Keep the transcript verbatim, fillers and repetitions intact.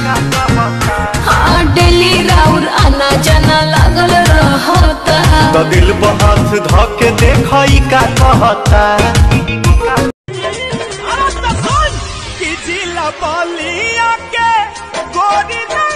हाँ डेली राउर आना जाना लागल रहता। तो दिल पर हाथ धके देखई का कहता। जिला बलिया के गोरी